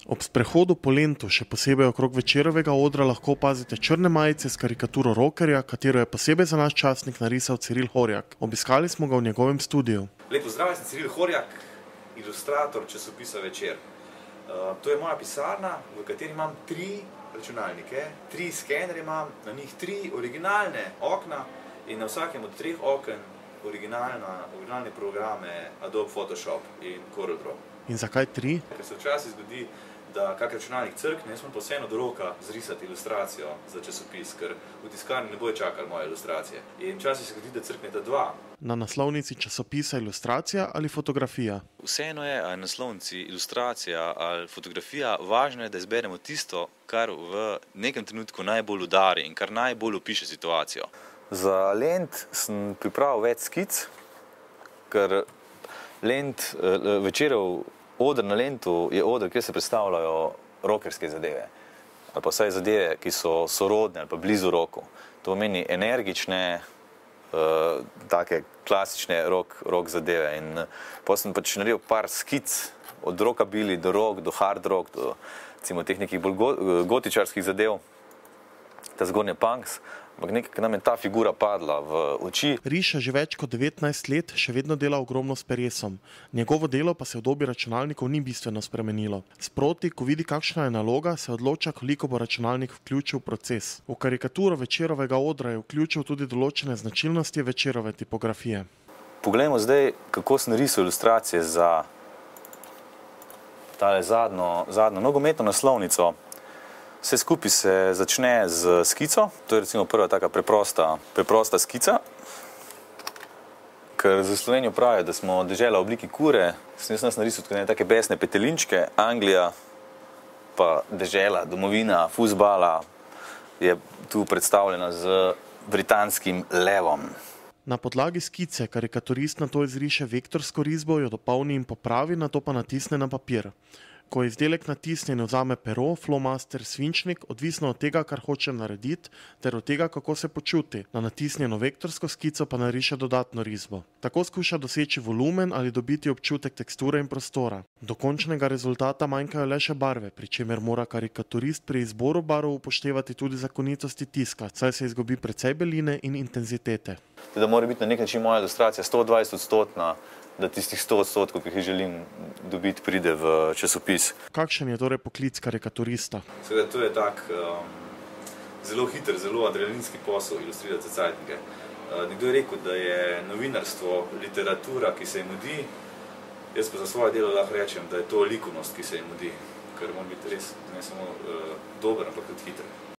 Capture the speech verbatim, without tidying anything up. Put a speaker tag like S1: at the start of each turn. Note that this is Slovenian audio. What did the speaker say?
S1: Ob sprehodu po Lentu, še posebej okrog Večerovega odra, lahko opazite črne majice s karikaturo rokerja, katero je posebej za naš časnik narisal Ciril Horjak. Obiskali smo ga v njegovem studiu.
S2: Lepo zdrav, sem Ciril Horjak, ilustrator časopisa Večer. Uh, to je moja pisarna, v kateri imam tri računalnike, tri skenerje imam, na njih tri originalne okna in na vsakem od treh oken originalne programe Adobe Photoshop in CorelDRAW.
S1: In zakaj tri?
S2: Ker se včasih zgodi, da kak računalnik crkne, jaz moram pa vseeno do roka zrisati ilustracijo za časopis, ker v tiskarni ne bojo čakali moje ilustracije. In včasih se zgodi, da crkneta dva.
S1: Na naslovnici časopisa ilustracija ali fotografija?
S3: Vseeno je, ali naslovnici ilustracija ali fotografija, važno je, da izberemo tisto, kar v nekem trenutku najbolj udari in kar najbolj opiše situacijo.
S2: Za Lent sem pripravil več skic, ker Lent, Večerov oder na Lentu je oder, kjer se predstavljajo rokerske zadeve. Ali pa vsaj zadeve, ki so sorodne ali pa blizu roku. To pomeni energične, uh, take klasične rock, rock zadeve. In potem sem pač naredil par skic od rockabilly do rock, do hard rock, do recimo teh nekih bolj gotičarskih zadev, ta zgornje punks. Ampak nekaj nam je ta figura padla v oči.
S1: Riše že več kot devetnajst let, še vedno dela ogromno s peresom. Njegovo delo pa se v dobi računalnikov ni bistveno spremenilo. Sproti, ko vidi, kakšna je naloga, se odloča, koliko bo računalnik vključil v proces. V karikaturo Večerovega odra je vključil tudi določene značilnosti Večerove tipografije.
S2: Poglejmo zdaj, kako sem narisal ilustracije za tale zadnjo, zadnjo nogometno naslovnico. Vse skupaj se začne z skico, to je recimo prva taka preprosta, preprosta skica, ker za Slovenijo pravijo, da smo dežela v obliki kure. Sem jaz nas narisal tudi take besne petelinčke, Anglija, pa dežela, domovina, fuzbala je tu predstavljena z britanskim levom.
S1: Na podlagi skice karikaturist nato izriše vektorsko risbo, jo dopolni in popravi, nato pa natisne na papir. Ko je izdelek natisnjen, vzame pero, flomaster, svinčnik, odvisno od tega, kar hoče narediti, ter od tega, kako se počuti. Na natisnjeno vektorsko skico pa nariše dodatno risbo. Tako skuša doseči volumen ali dobiti občutek teksture in prostora. Do končnega rezultata manjkajo le še barve, pri čemer mora karikaturist pri izboru barv upoštevati tudi zakonitosti tiska, saj se izgubi precej beline in intenzitete.
S2: Da mora biti na nek način moja ilustracija sto dvajset odstotna, da tistih sto odstotkov, ki jih želim dobiti, pride v časopis.
S1: Kakšen je torej poklic karikaturista?
S2: Seveda, to je tak um, zelo hiter, zelo adrenalinski posel ilustrirati za cajtnike. Uh, nekdo je rekel, da je novinarstvo literatura, ki se jim mudi. Jaz pa za svoje delo lahko rečem, da je to likovnost, ki se jim mudi, ker mora biti res ne samo uh, dober, ampak tudi hiter.